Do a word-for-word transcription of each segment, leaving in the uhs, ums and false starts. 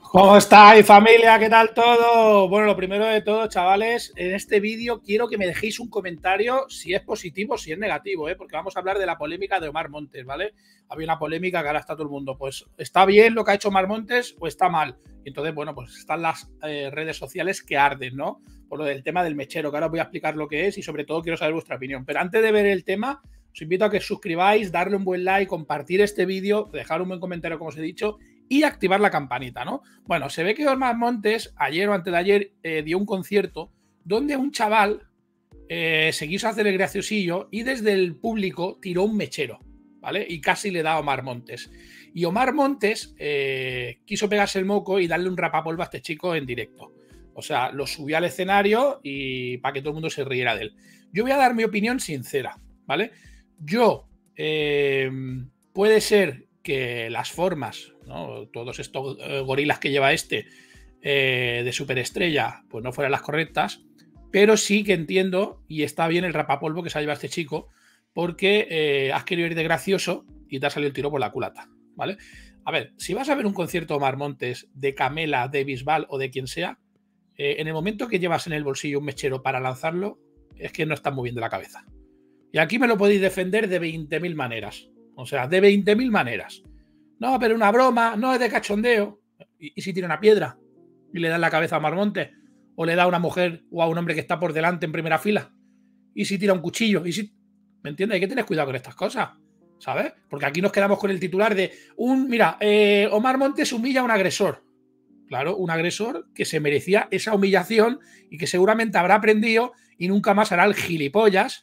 ¿Cómo estáis, familia? ¿Qué tal todo? Bueno, lo primero de todo, chavales, en este vídeo quiero que me dejéis un comentario si es positivo o si es negativo, ¿eh? Porque vamos a hablar de la polémica de Omar Montes, ¿vale? Había una polémica que ahora está todo el mundo, pues, ¿está bien lo que ha hecho Omar Montes o está mal? Y entonces, bueno, pues están las eh, redes sociales que arden, ¿no? Por lo del tema del mechero, que ahora os voy a explicar lo que es y sobre todo quiero saber vuestra opinión. Pero antes de ver el tema, os invito a que os suscribáis, darle un buen like, compartir este vídeo, dejar un buen comentario, como os he dicho, y activar la campanita, ¿no? Bueno, se ve que Omar Montes, ayer o antes de ayer, eh, dio un concierto donde un chaval eh, se quiso hacer el graciosillo y desde el público tiró un mechero, ¿vale? Y casi le da a Omar Montes. Y Omar Montes eh, quiso pegarse el moco y darle un rapapolvo a este chico en directo. O sea, lo subió al escenario y para que todo el mundo se riera de él. Yo voy a dar mi opinión sincera, ¿vale? Yo, eh, puede ser que las formas, ¿no? Todos estos eh, gorilas que lleva este eh, de superestrella, pues no fueran las correctas, pero sí que entiendo y está bien el rapapolvo que se ha llevado este chico, porque eh, has querido ir de gracioso y te ha salido el tiro por la culata, ¿vale? A ver, si vas a ver un concierto de Omar Montes, de Camela, de Bisbal o de quien sea, eh, en el momento que llevas en el bolsillo un mechero para lanzarlo, es que no estás moviendo la cabeza. Y aquí me lo podéis defender de veinte mil maneras. O sea, de veinte mil maneras. No, pero una broma, no es de cachondeo. ¿Y, y si tira una piedra y le da en la cabeza a Omar Montes? ¿O le da a una mujer o a un hombre que está por delante en primera fila? ¿Y si tira un cuchillo? ¿Y si... ¿Me entiendes? Hay que tener cuidado con estas cosas, ¿sabes? Porque aquí nos quedamos con el titular de un... Mira, eh, Omar Montes humilla a un agresor. Claro, un agresor que se merecía esa humillación y que seguramente habrá aprendido y nunca más hará el gilipollas.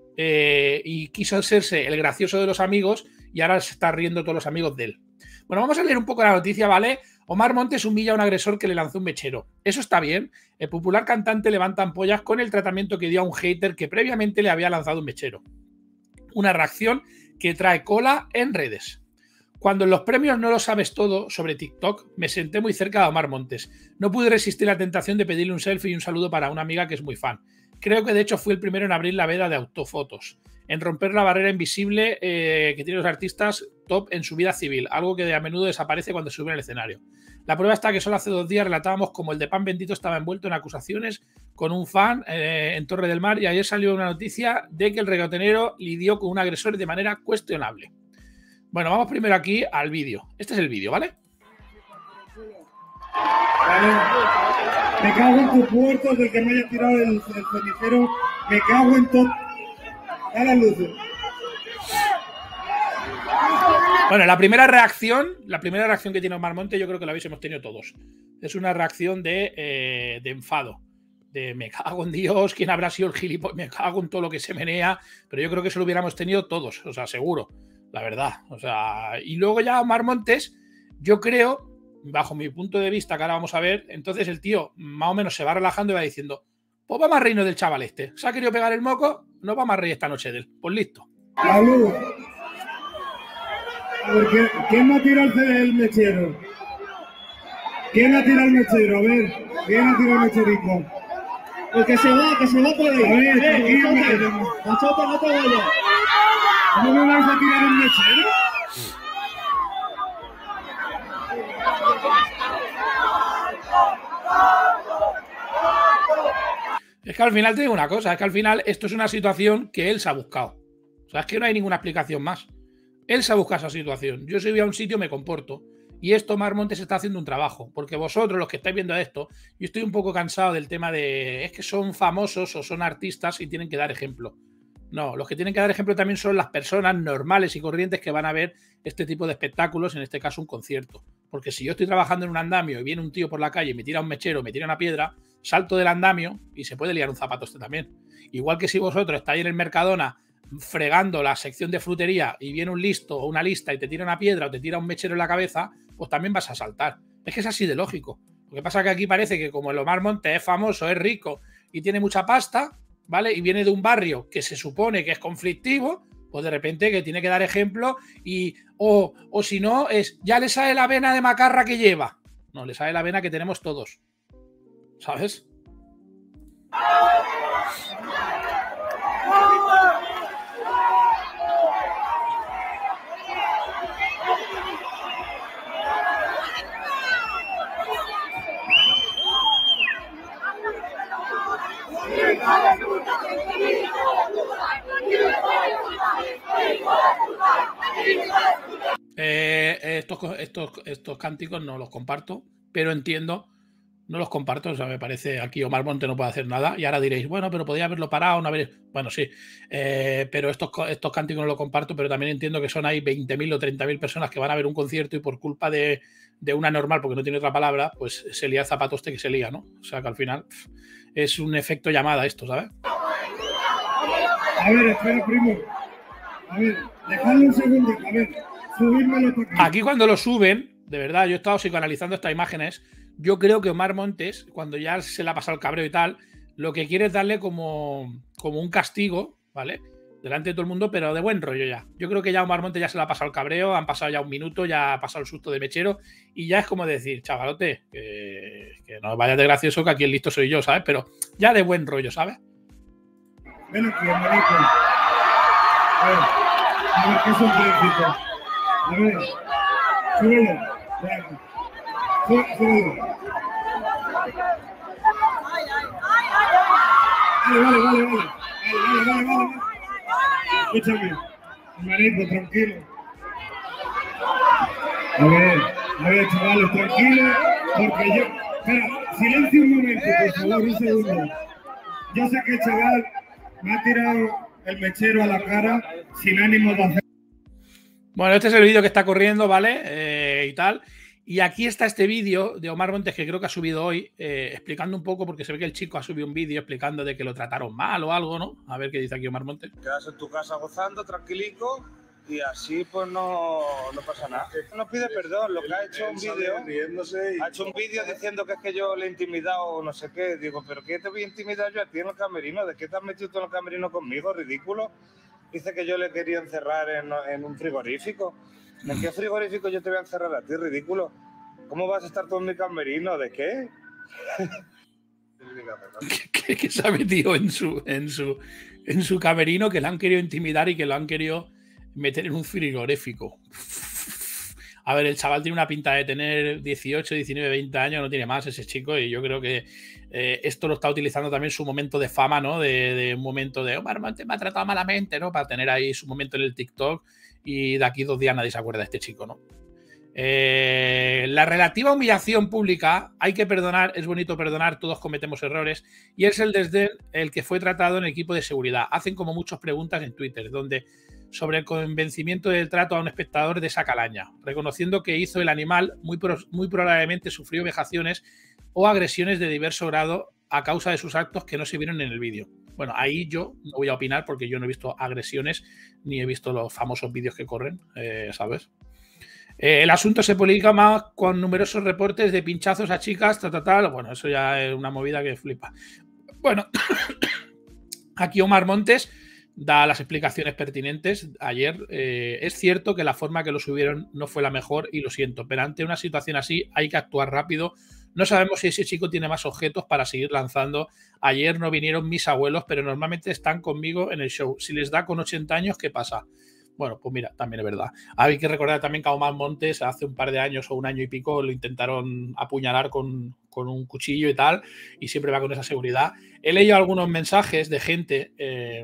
Eh, y quiso hacerse el gracioso de los amigos y ahora se está riendo todos los amigos de él. Bueno, vamos a leer un poco la noticia, ¿vale? Omar Montes humilla a un agresor que le lanzó un mechero. Eso está bien. El popular cantante levanta ampollas con el tratamiento que dio a un hater que previamente le había lanzado un mechero. Una reacción que trae cola en redes. Cuando en los premios No lo sabes todo sobre TikTok, me senté muy cerca de Omar Montes. No pude resistir la tentación de pedirle un selfie y un saludo para una amiga que es muy fan. Creo que de hecho fui el primero en abrir la veda de autofotos, en romper la barrera invisible eh, que tienen los artistas top en su vida civil, algo que a menudo desaparece cuando suben al escenario. La prueba está que solo hace dos días relatábamos cómo el de Pan Bendito estaba envuelto en acusaciones con un fan eh, en Torre del Mar y ayer salió una noticia de que el reggaetonero lidió con un agresor de manera cuestionable. Bueno, vamos primero aquí al vídeo. Este es el vídeo, ¿vale? Vale. Me cago en tu puerto del que me haya tirado el, el cenicero. Me cago en todo. A las luces. Bueno, la primera reacción, la primera reacción que tiene Omar Montes, yo creo que la habéis hemos tenido todos. Es una reacción de, eh, de enfado. De me cago en Dios, ¿quién habrá sido el gilipollas? Me cago en todo lo que se menea. Pero yo creo que eso lo hubiéramos tenido todos, o sea, seguro. La verdad. O sea, y luego ya Omar Montes, yo creo, bajo mi punto de vista, que ahora vamos a ver, entonces el tío más o menos se va relajando y va diciendo, pues vamos a reírnos del chaval este. ¿Se ha querido pegar el moco? No vamos a reír esta noche de él. Pues listo. La luz. A ver, ¿quién, ¿quién me ha tirado el mechero? ¿Quién ha tirado el mechero? A ver, ¿quién ha tirado el mecherico? El que se va, que se va por ahí. A ver, eh, tranquilo. Machote, no te vayas. ¿Cómo me vais a tirar un mechero? Es que al final te digo una cosa, es que al final esto es una situación que él se ha buscado. O sea, es que no hay ninguna explicación más. Él se ha buscado esa situación. Yo si voy a un sitio me comporto. Y esto Omar Montes está haciendo un trabajo. Porque vosotros, los que estáis viendo esto, yo estoy un poco cansado del tema de es que son famosos o son artistas y tienen que dar ejemplo. No, los que tienen que dar ejemplo también son las personas normales y corrientes que van a ver este tipo de espectáculos, en este caso un concierto. Porque si yo estoy trabajando en un andamio y viene un tío por la calle y me tira un mechero, me tira una piedra, salto del andamio y se puede liar un zapato este también. Igual que si vosotros estáis en el Mercadona fregando la sección de frutería y viene un listo o una lista y te tira una piedra o te tira un mechero en la cabeza, pues también vas a saltar. Es que es así de lógico. Lo que pasa es que aquí parece que como el Omar Montes es famoso, es rico y tiene mucha pasta, ¿vale? Y viene de un barrio que se supone que es conflictivo, pues de repente que tiene que dar ejemplo y o, o si no es ya le sale la vena de macarra que lleva. No, le sale la vena que tenemos todos. ¿Sabes? estos, estos cánticos no los comparto, pero entiendo, no los comparto, o sea, me parece aquí Omar Montes no puede hacer nada y ahora diréis, bueno, pero podría haberlo parado, no haber... Bueno, sí, eh, pero estos, estos cánticos no los comparto, pero también entiendo que son ahí veinte mil o treinta mil personas que van a ver un concierto y por culpa de, de una normal, porque no tiene otra palabra, pues se lía el zapato este que se lía, ¿no? O sea, que al final pff, es un efecto llamada esto, ¿sabes? A ver, espera, primo. A ver, dejadme un segundo, a ver, subírmelo por aquí. Aquí cuando lo suben, de verdad, yo he estado psicoanalizando estas imágenes, yo creo que Omar Montes, cuando ya se le ha pasado el cabreo y tal, lo que quiere es darle como, como un castigo, ¿vale? Delante de todo el mundo, pero de buen rollo ya. Yo creo que ya Omar Montes ya se le ha pasado el cabreo, han pasado ya un minuto, ya ha pasado el susto de mechero y ya es como decir, chavalote, que, que no vayas de gracioso, que aquí el listo soy yo, ¿sabes? Pero ya de buen rollo, ¿sabes? Ven aquí, hermanito. A ver, a ver, ¿qué es un príncipe? A ver, súbelo. Ven aquí. Súbelo. Vale, vale, vale, vale. Vale, vale, vale, vale. Escúchame, hermanito, tranquilo. A ver, a ver, chavales, tranquilo, porque yo... Espera, silencio un momento, por favor, un segundo. Yo sé que el chaval me ha tirado el mechero a la cara sin ánimo de hacer... Bueno, este es el vídeo que está corriendo, ¿vale? Eh, y tal. Y aquí está este vídeo de Omar Montes que creo que ha subido hoy, eh, explicando un poco, porque se ve que el chico ha subido un vídeo explicando de que lo trataron mal o algo, ¿no? A ver qué dice aquí Omar Montes. Quedas en tu casa gozando, tranquilico, y así pues no, no pasa nada. No pide perdón, lo que ha hecho un vídeo, ha hecho un vídeo diciendo que es que yo le he intimidado o no sé qué. Digo, ¿pero qué te voy a intimidar yo a ti en el camerino? ¿De qué te has metido tú en el camerino conmigo? Ridículo. Dice que yo le quería encerrar en, en un frigorífico. ¿En qué frigorífico yo te voy a encerrar a ti? Ridículo. ¿Cómo vas a estar tú en mi camerino? ¿De qué? que, que se ha metido en su, en, su, en su camerino, que le han querido intimidar y que lo han querido meter en un frigorífico. A ver, el chaval tiene una pinta de tener dieciocho, diecinueve, veinte años, no tiene más ese chico, y yo creo que eh, esto lo está utilizando también su momento de fama, ¿no? De, de un momento de Omar Montes me ha tratado malamente, ¿no? Para tener ahí su momento en el TikTok y de aquí dos días nadie se acuerda de este chico, ¿no? Eh, la relativa humillación pública, hay que perdonar, es bonito perdonar, todos cometemos errores, y es el desdén el que fue tratado en el equipo de seguridad. Hacen como muchas preguntas en Twitter, donde sobre el convencimiento del trato a un espectador de esa calaña, reconociendo que hizo el animal, muy, pro, muy probablemente sufrió vejaciones o agresiones de diverso grado a causa de sus actos que no se vieron en el vídeo. Bueno, ahí yo no voy a opinar porque yo no he visto agresiones ni he visto los famosos vídeos que corren, eh, ¿sabes? Eh, el asunto se publica más con numerosos reportes de pinchazos a chicas, tal, tal, tal. Bueno, eso ya es una movida que flipa. Bueno, aquí Omar Montes da las explicaciones pertinentes. Ayer eh, es cierto que la forma que lo subieron no fue la mejor y lo siento, pero ante una situación así hay que actuar rápido. No sabemos si ese chico tiene más objetos para seguir lanzando. Ayer no vinieron mis abuelos, pero normalmente están conmigo en el show. Si les da con ochenta años, ¿qué pasa? Bueno, pues mira, también es verdad. Hay que recordar también que a Omar Montes hace un par de años o un año y pico lo intentaron apuñalar con, con un cuchillo y tal, y siempre va con esa seguridad. He leído algunos mensajes de gente eh,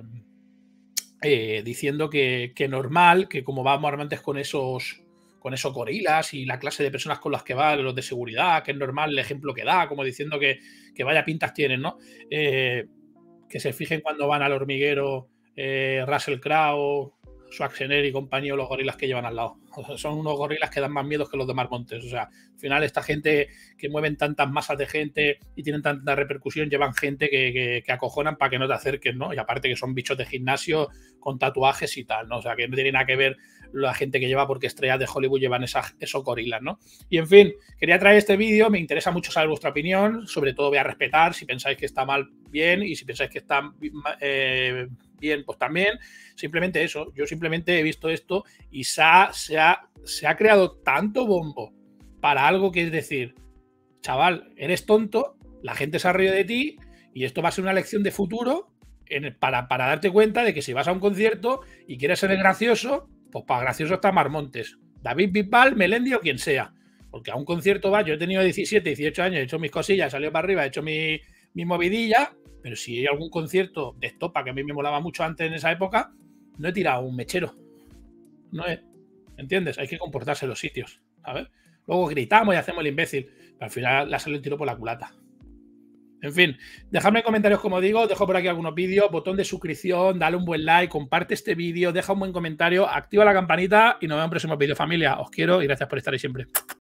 eh, diciendo que, que normal, que como va Omar Montes con esos, con esos gorilas y la clase de personas con las que va, los de seguridad, que es normal el ejemplo que da, como diciendo que, que vaya pintas tienen, ¿no? Eh, que se fijen cuando van al hormiguero eh, Russell Crowe, Schwarzenegger y compañía, los gorilas que llevan al lado. O sea, son unos gorilas que dan más miedo que los de Omar Montes. O sea, al final esta gente que mueven tantas masas de gente y tienen tanta repercusión, llevan gente que, que, que acojonan para que no te acerques, ¿no? Y aparte que son bichos de gimnasio con tatuajes y tal, ¿no? O sea, que no tiene nada que ver la gente que lleva porque estrellas de Hollywood llevan esas, esos gorilas, ¿no? Y en fin, quería traer este vídeo, me interesa mucho saber vuestra opinión, sobre todo voy a respetar, si pensáis que está mal, bien, y si pensáis que está eh, bien, pues también. Simplemente eso, yo simplemente he visto esto y se ha, se, ha, se ha creado tanto bombo para algo que es decir, chaval, eres tonto, la gente se ha reído de ti y esto va a ser una lección de futuro en, para, para darte cuenta de que si vas a un concierto y quieres ser gracioso, pues para gracioso está Omar Montes, David Bisbal, Melendi o quien sea, porque a un concierto va, yo he tenido diecisiete, dieciocho años, he hecho mis cosillas, he salido para arriba, he hecho mi, mi movidilla, pero si hay algún concierto de estopa que a mí me molaba mucho antes en esa época, no he tirado un mechero. No es, ¿entiendes? Hay que comportarse en los sitios. ¿sabes? Luego gritamos y hacemos el imbécil. Pero al final la sale el tiro por la culata. En fin, dejadme en comentarios, como digo, dejo por aquí algunos vídeos, botón de suscripción, dale un buen like, comparte este vídeo, deja un buen comentario, activa la campanita y nos vemos en próximos vídeos, familia. Os quiero y gracias por estar ahí siempre.